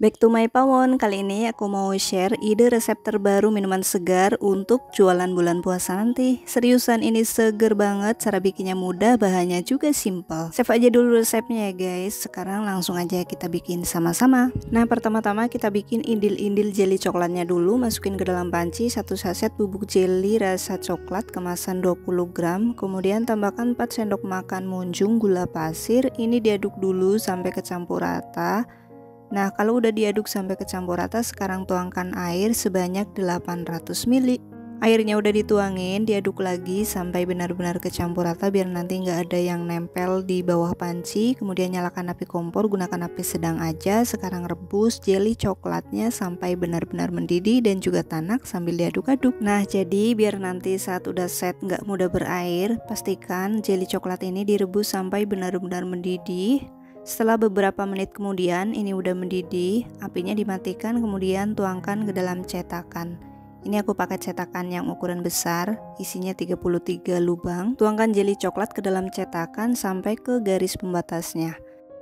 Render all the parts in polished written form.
Back to my pawon, kali ini aku mau share ide resep terbaru minuman segar untuk jualan bulan puasa nanti. Seriusan ini seger banget, cara bikinnya mudah, bahannya juga simple. Save aja dulu resepnya ya guys, sekarang langsung aja kita bikin sama-sama. Nah pertama-tama kita bikin indil-indil jelly coklatnya dulu, masukin ke dalam panci 1 saset bubuk jelly rasa coklat kemasan 20 gram, kemudian tambahkan 4 sendok makan munjung gula pasir, ini diaduk dulu sampai kecampur rata. Nah kalau udah diaduk sampai kecampur rata, sekarang tuangkan air sebanyak 800 ml. Airnya udah dituangin, diaduk lagi sampai benar-benar kecampur rata biar nanti nggak ada yang nempel di bawah panci. Kemudian nyalakan api kompor, gunakan api sedang aja. Sekarang rebus jelly coklatnya sampai benar-benar mendidih dan juga tanak sambil diaduk-aduk. Nah jadi biar nanti saat udah set nggak mudah berair, pastikan jelly coklat ini direbus sampai benar-benar mendidih. Setelah beberapa menit kemudian ini udah mendidih, apinya dimatikan, kemudian tuangkan ke dalam cetakan. Ini aku pakai cetakan yang ukuran besar, isinya 33 lubang. Tuangkan jelly coklat ke dalam cetakan sampai ke garis pembatasnya.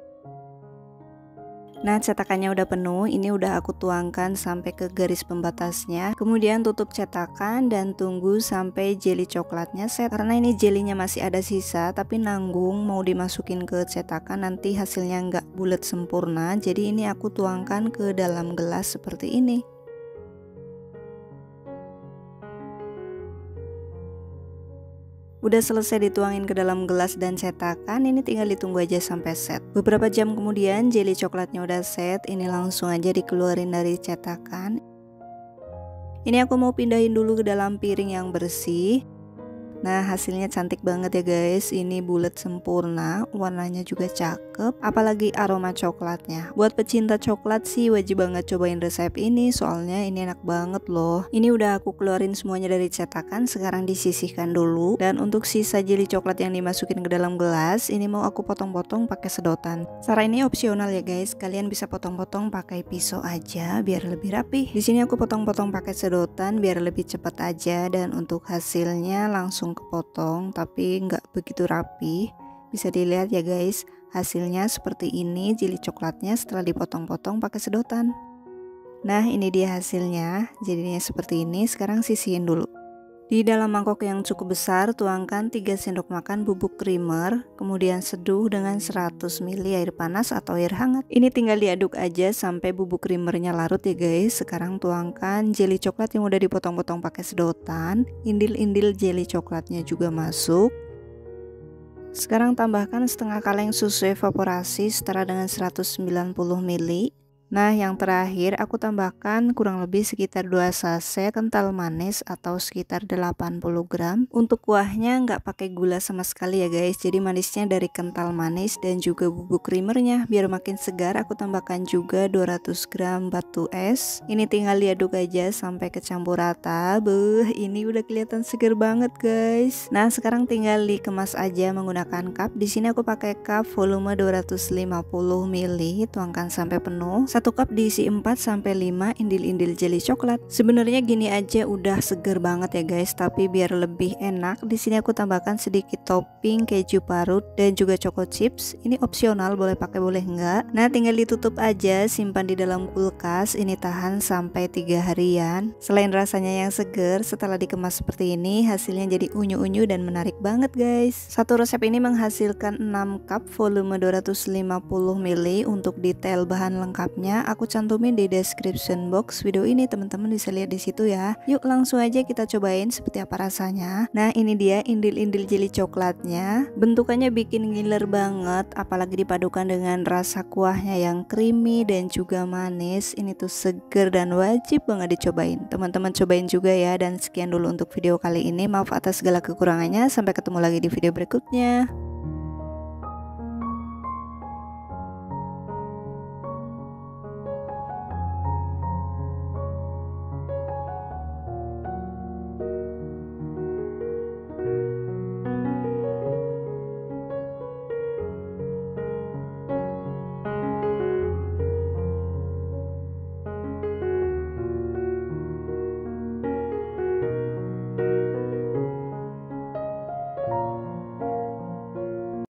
Nah cetakannya udah penuh, ini udah aku tuangkan sampai ke garis pembatasnya. Kemudian tutup cetakan dan tunggu sampai jelly coklatnya set. Karena ini jelinya masih ada sisa tapi nanggung mau dimasukin ke cetakan, nanti hasilnya nggak bulat sempurna. Jadi ini aku tuangkan ke dalam gelas seperti ini. Udah selesai dituangin ke dalam gelas dan cetakan, ini tinggal ditunggu aja sampai set. Beberapa jam kemudian jelly coklatnya udah set, ini langsung aja dikeluarin dari cetakan. Ini aku mau pindahin dulu ke dalam piring yang bersih. Nah hasilnya cantik banget ya guys, ini bulat sempurna, warnanya juga cakep, apalagi aroma coklatnya. Buat pecinta coklat sih wajib banget cobain resep ini, soalnya ini enak banget loh. Ini udah aku keluarin semuanya dari cetakan, sekarang disisihkan dulu. Dan untuk sisa jelly coklat yang dimasukin ke dalam gelas, ini mau aku potong-potong pakai sedotan. Cara ini opsional ya guys, kalian bisa potong-potong pakai pisau aja biar lebih rapi. Di sini aku potong-potong pakai sedotan biar lebih cepat aja, dan untuk hasilnya langsung kepotong tapi nggak begitu rapi. Bisa dilihat ya guys, hasilnya seperti ini jelly coklatnya setelah dipotong-potong pakai sedotan. Nah ini dia hasilnya, jadinya seperti ini. Sekarang sisihin dulu. Di dalam mangkok yang cukup besar tuangkan 3 sendok makan bubuk creamer, kemudian seduh dengan 100 ml air panas atau air hangat. Ini tinggal diaduk aja sampai bubuk creamernya larut ya guys. Sekarang tuangkan jelly coklat yang udah dipotong-potong pakai sedotan, indil-indil jelly coklatnya juga masuk. Sekarang tambahkan setengah kaleng susu evaporasi setara dengan 190 ml. Nah yang terakhir aku tambahkan kurang lebih sekitar 2 saset kental manis atau sekitar 80 gram. Untuk kuahnya nggak pakai gula sama sekali ya guys, jadi manisnya dari kental manis dan juga bubuk creamernya. Biar makin segar aku tambahkan juga 200 gram batu es. Ini tinggal diaduk aja sampai kecampur rata. Ini udah kelihatan segar banget guys. Nah sekarang tinggal dikemas aja menggunakan cup. Di sini aku pakai cup volume 250 ml, tuangkan sampai penuh. 1 cup diisi 4-5 indil-indil jelly coklat. Sebenarnya gini aja udah seger banget ya guys, tapi biar lebih enak di sini aku tambahkan sedikit topping keju parut dan juga choco chips. Ini opsional, boleh pakai boleh enggak. Nah tinggal ditutup aja, simpan di dalam kulkas. Ini tahan sampai 3 harian. Selain rasanya yang seger, setelah dikemas seperti ini hasilnya jadi unyu-unyu dan menarik banget guys. Satu resep ini menghasilkan 6 cup volume 250 ml. Untuk detail bahan lengkapnya aku cantumin di description box video ini, teman-teman bisa lihat di situ ya. Yuk langsung aja kita cobain seperti apa rasanya. Nah ini dia indil-indil jelly coklatnya, bentukannya bikin ngiler banget, apalagi dipadukan dengan rasa kuahnya yang creamy dan juga manis. Ini tuh seger dan wajib banget dicobain. Teman-teman cobain juga ya. Dan sekian dulu untuk video kali ini, maaf atas segala kekurangannya, sampai ketemu lagi di video berikutnya.